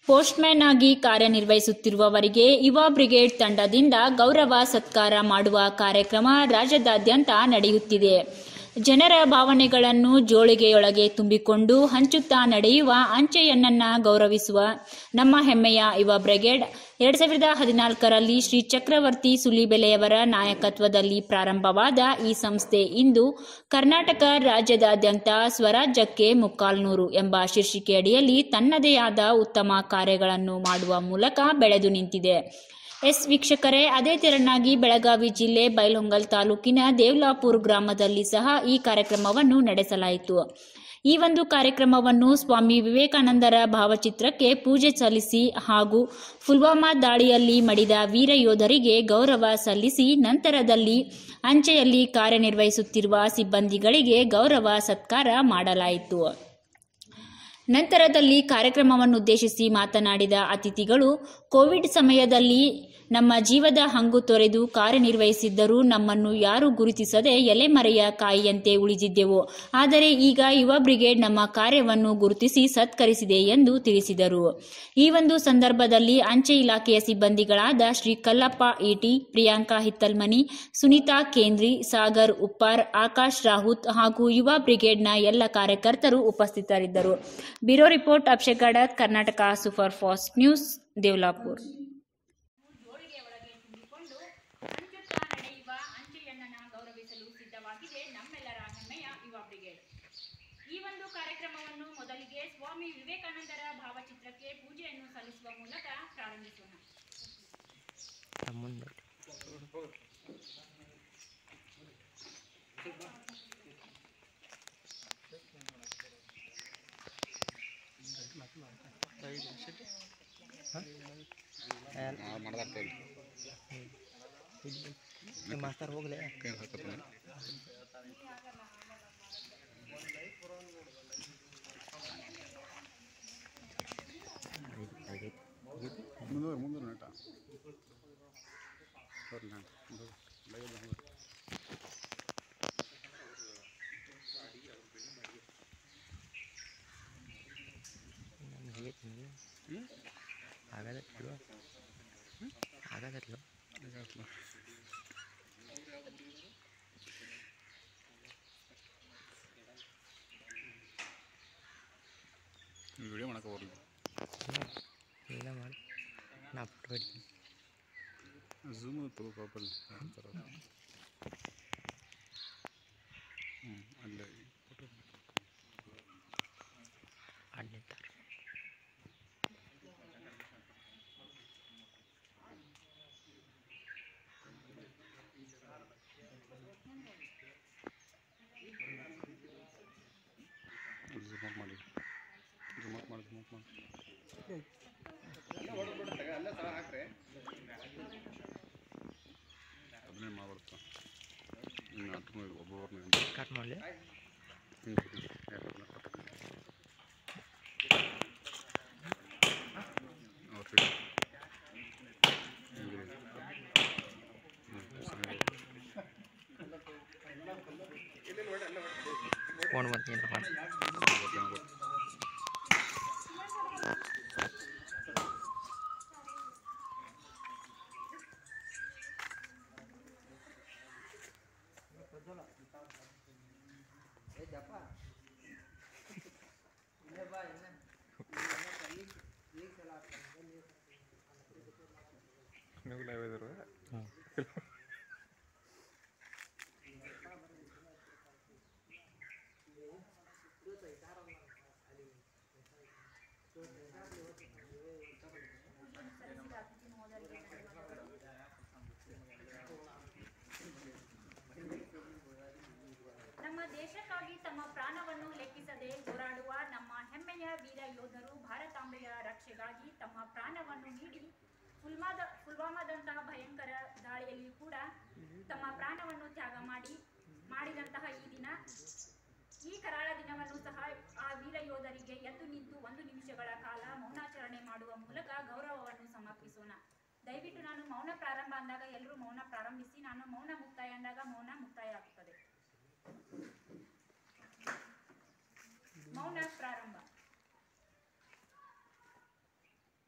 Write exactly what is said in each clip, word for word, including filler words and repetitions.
Postman ಆಗಿ ಕಾರ್ಯನಿರ್ವಹಿಸುತ್ತಿರುವವರಿಗೆ ಯುವ brigade ತಂಡದಿಂದ ಗೌರವ ಸತ್ಕಾರ ಮಾಡುವ ಕಾರ್ಯಕ್ರಮ ರಾಜ್ಯಾದ್ಯಂತ ನಡೆಯುತ್ತಿದೆ. ಜನರ ಭಾವನೆಗಳನ್ನು ಜೋಳಿಗೆಯೊಳಗೆ ತುಂಬಿಕೊಂಡು ಹಂಚುತ್ತಾ ನಡೆಯುವ ಅಂಚೆಯನ್ನನ್ನ ಗೌರವಿಸುವ ನಮ್ಮ ಹೆಮ್ಮೆಯ ಯುವ ಬ್ರಿಗೇಡ್ ಎರಡ್ ಸಾವಿರದ ಹದಿನಾಲ್ಕರಲ್ಲಿ ಶ್ರೀ ಚಕ್ರವರ್ತಿ ಸೂಲಿಬೆಲೆಯವರ ನಾಯಕತ್ವದಲ್ಲಿ ಪ್ರಾರಂಭವಾದ ಈ ಸಂಸ್ಥೆ ಇಂದು ಕರ್ನಾಟಕ ರಾಜ್ಯದಾದ್ಯಂತ ಸ್ವರಾಜ್ಯಕ್ಕೆ ಮುಕ್ಕಾಲ್ನೂರು ಎಂಬ ಶೀರ್ಷಿಕೆಯಡಿಯಲ್ಲಿ ತನ್ನದೇ ಆದ ಉತ್ತಮ ಕಾರ್ಯಗಳನ್ನು ಮಾಡುವ ಮೂಲಕ ಬೆಳೆದು ನಿಂತಿದೆ. ಎಸ್ ವೀಕ್ಷಕರೇ, ಅದೇ ತೆರನಾಗಿ ಬೆಳಗಾವಿ ಜಿಲ್ಲೆ ಬೈಲಹೊಂಗಲ ತಾಲೂಕಿನ ದೇವ್ಲಾಪುರ ಗ್ರಾಮದಲ್ಲಿ ಸಹ ಈ ಕಾರ್ಯಕ್ರಮವನ್ನು ನಡೆಸಲಾಯಿತು. ಈ ಒಂದು ಕಾರ್ಯಕ್ರಮವನ್ನು ಸ್ವಾಮಿ ವಿವೇಕಾನಂದರ ಭಾವಚಿತ್ರಕ್ಕೆ ಪೂಜೆ ಸಲ್ಲಿಸಿ ಹಾಗೂ ಪುಲ್ವಾಮಾ ದಾಳಿಯಲ್ಲಿ ಮಡಿದ ವೀರ ಯೋಧರಿಗೆ ಗೌರವ ಸಲ್ಲಿಸಿ ನಂತರದಲ್ಲಿ ಅಂಚೆಯಲ್ಲಿ ಕಾರ್ಯನಿರ್ವಹಿಸುತ್ತಿರುವ ಸಿಬ್ಬಂದಿಗಳಿಗೆ ಗೌರವ ಸತ್ಕಾರ ಮಾಡಲಾಯಿತು. ನಂತರದಲ್ಲಿ ಕಾರ್ಯಕ್ರಮವನ್ನುದ್ದೇಶಿಸಿ ಮಾತನಾಡಿದ ಅತಿಥಿಗಳು, ಕೋವಿಡ್ ಸಮಯದಲ್ಲಿ ನಮ್ಮ ಜೀವದ ಹಂಗು ತೊರೆದು ಕಾರ್ಯನಿರ್ವಹಿಸಿದ್ದರೂ ನಮ್ಮನ್ನು ಯಾರೂ ಗುರುತಿಸದೆ ಎಲೆಮರೆಯ ಕಾಯಿಯಂತೆ ಉಳಿದಿದ್ದೆವು. ಆದರೆ ಈಗ ಯುವ ಬ್ರಿಗೇಡ್ ನಮ್ಮ ಕಾರ್ಯವನ್ನು ಗುರುತಿಸಿ ಸತ್ಕರಿಸಿದೆ ಎಂದು ತಿಳಿಸಿದರು. ಈ ಒಂದು ಸಂದರ್ಭದಲ್ಲಿ ಅಂಚೆ ಇಲಾಖೆಯ ಸಿಬ್ಬಂದಿಗಳಾದ ಶ್ರೀ ಕಲ್ಲಪ್ಪ ಈಟಿ, ಪ್ರಿಯಾಂಕಾ ಹಿತ್ತಲ್ಮನಿ, ಸುನೀತಾ ಕೇಂದ್ರಿ, ಸಾಗರ್ ಉಪ್ಪಾರ್, ಆಕಾಶ್ ರಾಹುತ್ ಹಾಗೂ ಯುವ ಬ್ರಿಗೇಡ್ನ ಎಲ್ಲ ಕಾರ್ಯಕರ್ತರು ಉಪಸ್ಥಿತರಿದ್ದರು. Bureau report Abhishek Gadad, Karnataka super fast news, Devlapura. ಗೌರವಿಸಲು ಸಿದ್ಧವಾಗಿದೆ ನಮ್ಮೆಲ್ಲರ ಹೆಮ್ಮೆಯ ಯುವ ಬ್ರಿಗೇಡ್. ಈ ಒಂದು ಕಾರ್ಯಕ್ರಮವನ್ನು ಮೊದಲಿಗೆ ಸ್ವಾಮಿ ವಿವೇಕಾನಂದರ ಭಾವಚಿತ್ರಕ್ಕೆ ಪೂಜೆಯನ್ನು ಸಲ್ಲಿಸುವ ಮೂಲಕ ಪ್ರಾರಂಭಿಸೋಣ. ಮಾಸ್ತರ್ ಹೋಗ್ಲೆ ಮುಂದೂರು ಮುಂದೂರು ನಟ ಆಗದಲ್ಲ ಆಗದಲ್ಲ ವಿಡಿಯೋ ಮಾಡಕ್ಕೆ ಬರಲಿ ಇಲ್ಲ ಮಾಡಿ ನಾ ಫೋಟೋ ಹೊಡಿತೀನಿ. ಝೂಮ್ ತಗೋ ಕಾಪಲ್ಲಿ ಅಂತಾರೆ. ಹ್ಞೂ ಅಲ್ಲೇ ಫೋಟೋ ಅಡ್ಡಿರ್ತಾರೆ. ಝೂಮ್ ಔಟ್ ಮಾಡಿ ಝೂಮ್ ಔಟ್ ಮಾಡಿ ಝೂಮ್ ಔಟ್ ಮಾಡಿ ಅದನ್ನೇ ಮಾಡ್ಬಿಡ್ತಾ ಇನ್ನು ಹತ್ತು ಒಬ್ಬೊಬ್ಬರನ್ನ ಕಟ್ ಮಾಡಲಿ. ಫೋನ್ ಬರ್ತೀನಿ ಮಾಡಿ ನಮ್ಮ ದೇಶಕ್ಕಾಗಿ ತಮ್ಮ ಪ್ರಾಣವನ್ನು ಲೆಕ್ಕಿಸದೆ ಹೋರಾಡುವ ನಮ್ಮ ಹೆಮ್ಮೆಯ ವೀರ ಯೋಧರು ಭಾರತಾಂಬೆಯ ರಕ್ಷೆಗಾಗಿ ತಮ್ಮ ಪ್ರಾಣವನ್ನು ನೀಡಿ ಪುಲ್ವಾದ ಪುಲ್ವಾಮಾದಂತಹ ಭಯಂಕರ ದಾಳಿಯಲ್ಲಿ ಕೂಡ ತಮ್ಮ ಪ್ರಾಣವನ್ನು ತ್ಯಾಗ ಮಾಡಿ ಮಾಡಿದಂತಹ ಈ ದಿನ, ಈ ಕರಾಳ ದಿನವನ್ನು ಸಹ ಆ ವೀರ ಯೋಧರಿಗೆ ಎದ್ದು ನಿಂತು ಒಂದು ನಿಮಿಷಗಳ ಕಾಲ ಮೌನಾಚರಣೆ ಮಾಡುವ ಮೂಲಕ ಗೌರವವನ್ನು ಸಮರ್ಪಿಸೋಣ. ದಯವಿಟ್ಟು ನಾನು ಮೌನ ಪ್ರಾರಂಭ ಅಂದಾಗ ಎಲ್ಲರೂ ಮೌನ ಪ್ರಾರಂಭಿಸಿ, ನಾನು ಮೌನ ಮುಕ್ತಾಯ ಅಂದಾಗ ಮೌನ ಮುಕ್ತಾಯ ಆಗುತ್ತದೆ. ಮೌನ ಪ್ರಾರಂಭ.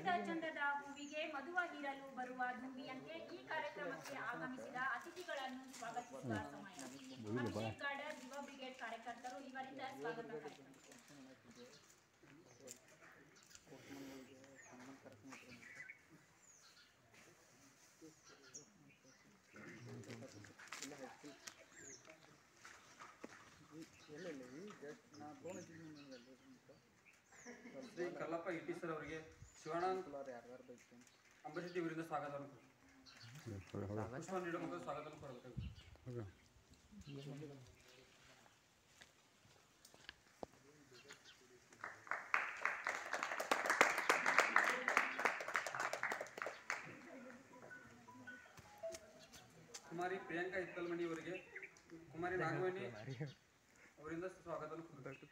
ಚಂದ ಚಂದದ ಹೂವಿಗೆ ಮಧುವ ಹೀರಲು ಬರುವ ದುಂಬಿಯಂತೆ ಈ ಕಾರ್ಯಕ್ರಮಕ್ಕೆ ಆಗಮಿಸಿದ ಅತಿಥಿಗಳನ್ನು ಸ್ವಾಗತಿಸುವ ಸಮಯ. ಅಭಿಷೇಕ್ ಗಾರ್ಡರ್ ಯುವ ಬ್ರಿಗೇಡ್ ಕಾರ್ಯಕರ್ತರು ಇವರಿಂದ ಸ್ವಾಗತ ಕಾರ್ಯಕ್ರಮ. ಶ್ರೀ ಕಲ್ಲಪ್ಪ ಇಟ್ಟಿ ಸರ್ ಅವರಿಗೆ ಶಿವಾನಂದ್ ಅಂಬರೀಶ್ ಇವರಿಂದ ಸ್ವಾಗತ ಪುಷ್ಪ ನೀಡುವ ಮತ್ತು ಸ್ವಾಗತ ಕೊಡಬೇಕು. ಕುಮಾರಿ ಪ್ರಿಯಾಂಕಾ ಹಿತ್ತಲ್ಮಣಿ ಅವರಿಗೆ ಕುಮಾರಿ ನಾಗವೇಣಿ ಅವರಿಂದ ಸ್ವಾಗತ ಕೊಡಬೇಕು.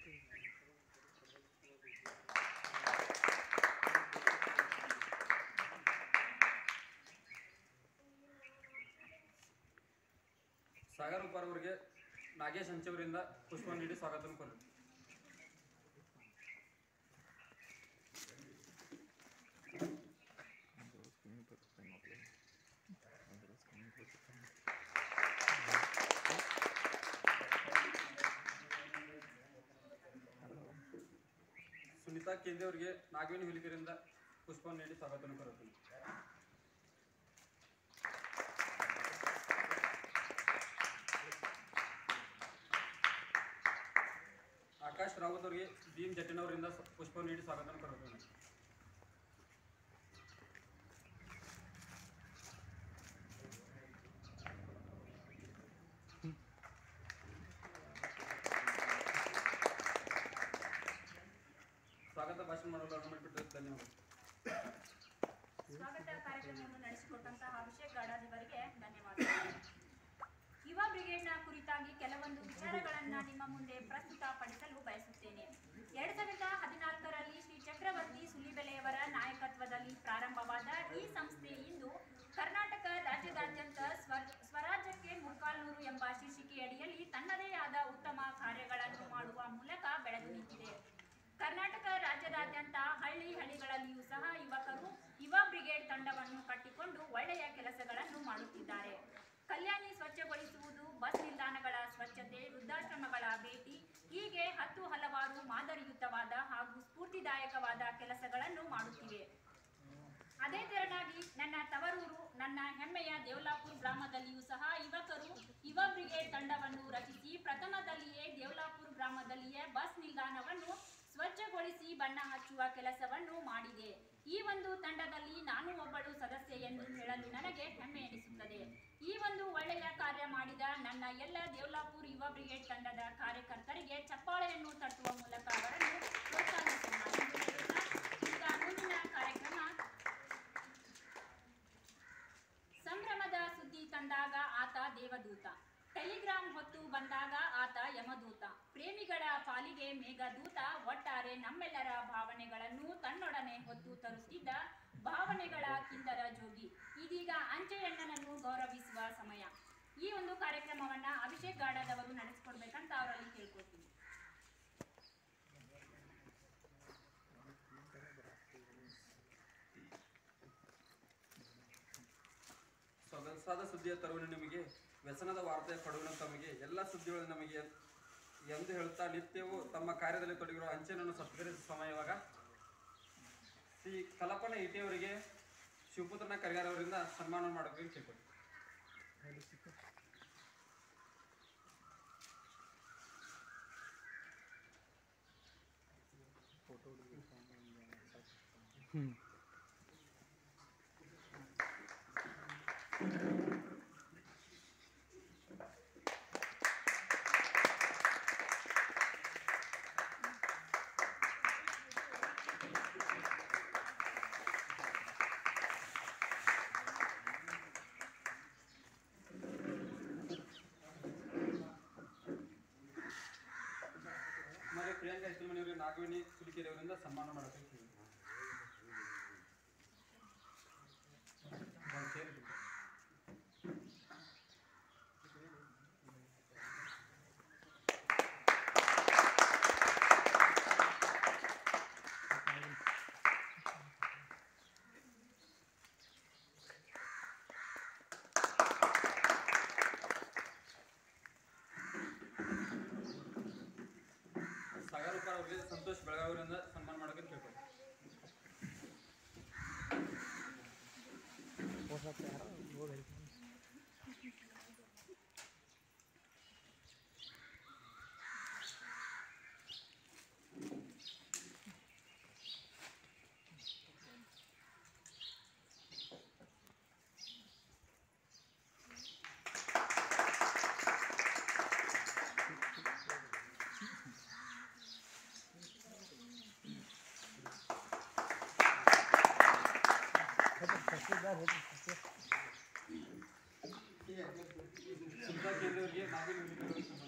ಸಾಗರ್ ಉಪಾರ್ ಅವರಿಗೆ ನಾಗೇಶ್ ಹಂಚವರಿಂದ ಪುಷ್ಪ ನೀಡಿ ಸ್ವಾಗತ ಕೊಡಬೇಕು. ಸುನೀತಾ ಕೇಂದ್ರ ಅವರಿಗೆ ನಾಗವೇಣಿ ಹುಲಿಕರಿಂದ ಪುಷ್ಪ ನೀಡಿ ಸ್ವಾಗತ ಕೊಡಬೇಕು. ಆಕಾಶ್ ರಾವತ್ ಅವರಿಗೆ ದೀನ್ ಜಟ್ಟಿನವರಿಂದ ಪುಷ್ಪ ನೀಡಿ ಸ್ವಾಗತ ಕೊಡಬೇಕು. ಸ್ವಾಗತ ಭಾಷಣ ಮಾಡಲು ಅನುಮತಿ ಧನ್ಯವಾದ. ಸ್ವಾಗತ ಕಾರ್ಯಕ್ರಮವನ್ನು ನಡೆಸಿಕೊಟ್ಟಂತಹ ಅಭಿಷೇಕ್ ಗಾರ್ಡರ್ ಇವರಿಗೆ ಧನ್ಯವಾದಗಳು. ಯುವ ಬ್ರಿಗೇಡ್ನ ಕುರಿತಾಗಿ ಕೆಲವೊಂದು ವಿಚಾರಗಳನ್ನು ನಿಮ್ಮ ಮುಂದೆ ಪ್ರಸ್ತುತಪಡಿಸಲು ಬಯಸುತ್ತೇನೆ. ಎರಡ್ ಸಾವಿರದ ಹದಿನಾಲ್ಕರಲ್ಲಿ ಶ್ರೀ ಚಕ್ರವರ್ತಿ ಸುಲಿಬೆಲೆಯವರ ನಾಯಕತ್ವದಲ್ಲಿ ಪ್ರಾರಂಭವಾದ ಈ ಸಂಸ್ಥೆ ಇಂದು ಕರ್ನಾಟಕ ರಾಜ್ಯದಾದ್ಯಂತ ಸ್ವ ಸ್ವರಾಜ್ಯಕ್ಕೆ ಮುಕ್ಕಾಲ್ನೂರು ಎಂಬ ಶೀರ್ಷಿಕೆಯಡಿಯಲ್ಲಿ ತನ್ನದೇ ಆದ ಉತ್ತಮ ಕಾರ್ಯಗಳನ್ನು ಮಾಡುವ ಮೂಲಕ ಬೆಳೆದು ನಿಂತಿದೆ. ಕರ್ನಾಟಕ ರಾಜ್ಯದಾದ್ಯಂತ ಹಳ್ಳಿ ಹಳ್ಳಿಗಳಲ್ಲಿಯೂ ಸಹ ಯುವಕರು ಯುವ ಬ್ರಿಗೇಡ್ ತಂಡವನ್ನು ಕಟ್ಟಿಕೊಂಡು ಒಳ್ಳೆಯ ಕೆಲಸಗಳನ್ನು ಮಾಡುತ್ತಿದ್ದಾರೆ. ಕಲ್ಯಾಣಿ ಸ್ವಚ್ಛಗೊಳಿಸುವುದು, ಬಸ್ ನಿಲ್ದಾಣಗಳ ಸ್ವಚ್ಛತೆ, ವೃದ್ಧಾಶ್ರಮಗಳ ಭೇಟಿ ಹೀಗೆ ಹತ್ತು ಹಲವಾರು ಮಾದರಿಯುತವಾದ ಹಾಗೂ ಸ್ಫೂರ್ತಿದಾಯಕವಾದ ಕೆಲಸಗಳನ್ನು ಮಾಡುತ್ತಿವೆ. ಅದೇ ತೆರನಾಗಿ ನನ್ನ ತವರೂರು ನನ್ನ ಹೆಮ್ಮೆಯ ದೇವಲಾಪುರ ಗ್ರಾಮದಲ್ಲಿಯೂ ಸಹ ಯುವಕರು ಯುವ ಬ್ರಿಗೇಡ್ ತಂಡವನ್ನು ರಚಿಸಿ ಪ್ರಥಮದಲ್ಲಿಯೇ ದೇವಲಾಪುರ ಗ್ರಾಮದಲ್ಲಿಯೇ ಬಸ್ ನಿಲ್ದಾಣವನ್ನು ಸ್ವಚ್ಛಗೊಳಿಸಿ ಬಣ್ಣ ಹಚ್ಚುವ ಕೆಲಸವನ್ನು ಮಾಡಿದೆ. ಈ ಒಂದು ತಂಡದಲ್ಲಿ ನಾನು ಒಬ್ಬಳು ಸದಸ್ಯೆ ಎಂದು ಹೇಳಲು ನನಗೆ ಹೆಮ್ಮೆ ಎನಿಸುತ್ತದೆ. ಈ ಒಂದು ಒಳ್ಳೆಯ ಕಾರ್ಯ ಮಾಡಿದ ನನ್ನ ಎಲ್ಲ ದೇವಲಾಪುರ ಯುವ ಬ್ರಿಗೇಡ್ ತಂಡದ ಕಾರ್ಯಕರ್ತರಿಗೆ ಚಪ್ಪಾಳೆಯನ್ನು ತಟ್ಟುವ ಮೂಲಕ ಅವರನ್ನು ಪ್ರೋತ್ಸಾಹಿಸೋಣ. ಈಗ ಮುಂದಿನ ಕಾರ್ಯಕ್ರಮ ಸಂಭ್ರಮದ ಸುದ್ದಿ ತಂದಾಗ ಆತ ದೇವದೂತ, ಟೆಲಿಗ್ರಾಮ್ ಹೊತ್ತು ಬಂದಾಗ ಆತ ಯಮದೂತ, ಪ್ರೇಮಿಗಳ ಪಾಲಿಗೆ ಮೇಘದೂತ, ಒಟ್ಟಾರೆ ನಮ್ಮೆಲ್ಲರ ಭಾವನೆಗಳನ್ನು ತನ್ನೊಡನೆ ಹೊತ್ತು ತರುತ್ತಿದ್ದ ಭಾವನೆಗಳ ಕಿಂದರ ಜೋಗಿ. ಇದೀಗ ಅಂಚೆಯಣ್ಣನನ್ನು ಗೌರವಿಸುವ ಸಮಯ. ಈ ಒಂದು ಕಾರ್ಯಕ್ರಮವನ್ನ ಅಭಿಷೇಕ್ ಗಾರ್ಡರ್ ಅವರು ನಡೆಸಿಕೊಡ್ಬೇಕಂತ ಅವರಲ್ಲಿ ಕೇಳ್ಕೊಳ್ತೀನಿ. ಸೊಗಸಾದ ಸುದ್ದಿಯ ತರುವಿನ ನಿಮಗೆ, ವ್ಯಸನದ ವಾರ್ತೆಯ ಕಡುವಿನ ತಮಗೆ, ಎಲ್ಲ ಸುದ್ದಿಗಳು ನಮಗೆ ಎಂದು ಹೇಳುತ್ತಾ ನಿತ್ಯವೂ ತಮ್ಮ ಕಾರ್ಯದಲ್ಲಿ ತೊಡಗಿರುವ ಅಂಚೆಯನ್ನು ಸತ್ಕರಿಸುವ ಸಮಯ ಇವಾಗ. ಶ್ರೀ ಕಲ್ಲಪ್ಪನ ಇಟಿಯವರಿಗೆ ಶಿವಪುತ್ರನ ಕರಿಗಾರ ಅವರಿಂದ ಸನ್ಮಾನ ಮಾಡಬೇಕು ಕೇಳ್ಕೊಡಿ. ಕುಮಾರಿ ಪ್ರಿಯಾಂಕಾ ಹಿತ್ತಲ್ಮಣಿಯವರಿಗೆ ನಾಗವೇಣಿ ಹುಲಿಕೆರೆ ಅವರಿಂದ ಸನ್ಮಾನ ಮಾಡಬೇಕು. ಅವರಿಗೆ ಸಂತೋಷ್ ಬೆಳಗಾವಿಯಿಂದ ಸನ್ಮಾನ ಮಾಡೋಕೆ ಕೇಳ್ಬೋದು. ಸುಲ್ತಾನ್ ಕೇಂದ್ರವರಿಗೆ ನಾವೇ